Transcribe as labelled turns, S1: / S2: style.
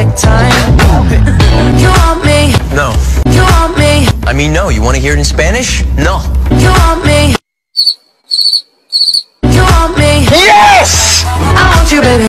S1: take time. You want me?
S2: No.
S1: You want me?
S2: I mean, no. You want to hear it in Spanish? No.
S1: You want me? You want me?
S2: Yes!
S1: I want you, baby.